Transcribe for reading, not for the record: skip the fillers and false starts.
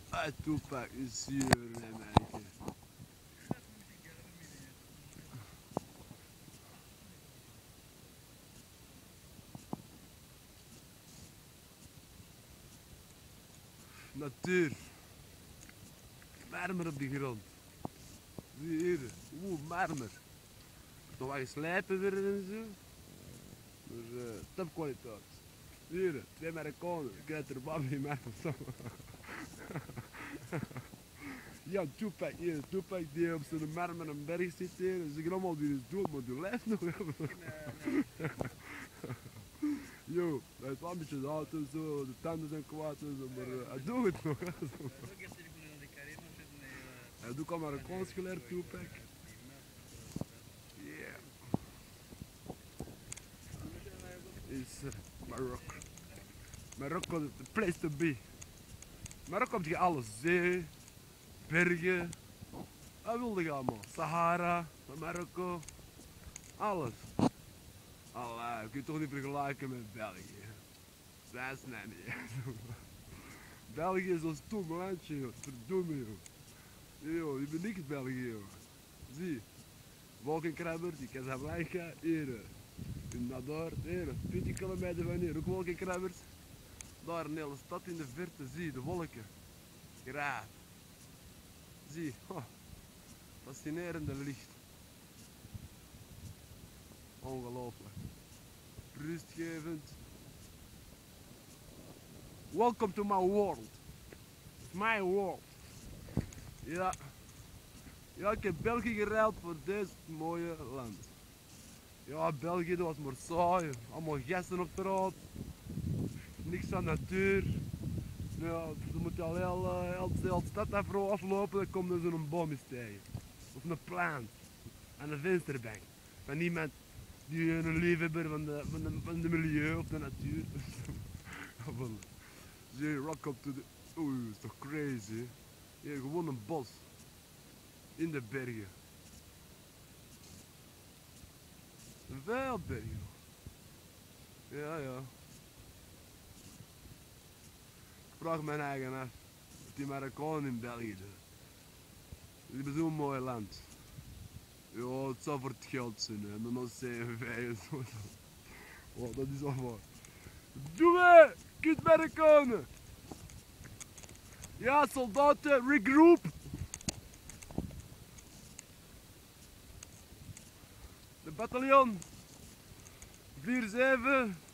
Ah, Tupac is hier, nee, man. Natuur. Marmer op de grond. Zie je hier. Oeh, marmer. Nog wat geslijpen weer en zo. Maar topkwaliteit. Hier, 2 Marokkanen. Ik krijg er wat mee maar of zo. Ja, Tupac hier. Tupac die op zijn marmeren berg zit hier. Ze zeggen allemaal die is dood, maar die lijft nog. Yo, hij is wel een beetje oud en zo, de tanden zijn kwaad en zo, maar hij doet het nog. Hij doet al maar een kans geleerd, Tupac. Yeah. Is Marokko. Marokko is the place to be. Marokko heb je alles, zee, bergen, wat wilde je allemaal? Sahara, Marokko, alles. Allee, kun je toch niet vergelijken met België. Zij snijden niet. België is zo'n stom landje, joh. Verdomme, joh. Yo, je bent niks België, joh. Zie, wolkenkrabber, die Casablanca, hier. Naar daar, hier, 20 kilometer van hier, ook wolkenkrabbers. Daar een hele stad in de verte, zie, de wolken. Graaf. Zie, oh, fascinerende licht. Ongelooflijk. Rustgevend. Welcome to my world. It's my world. Ja. Ja, ik heb België geruild voor dit mooie land. Ja, België dat was maar saai. Allemaal gasten op de rood. Niks aan natuur. Ja, ze moeten al heel stad aflopen, dan komt er zo'n boom eens tegen. Of een plant. Aan een vensterbank. Van iemand die een liefhebber van de milieu of de natuur. Zie je, rock up to the... Oeh, dat is toch crazy. Hier, gewoon een bos. In de bergen. Veel bergen. Ja, ja. Ik vraag mijn eigen af. Wat die Marokkanen in België doen. Die hebben zo'n mooi land. Ja, het zou voor het geld zijn, hè. En dan 7, 5 en zo. Oh, dat is allemaal. Doe me! Kut Marokkanen! Ja, soldaten, regroup! De bataljon 4-7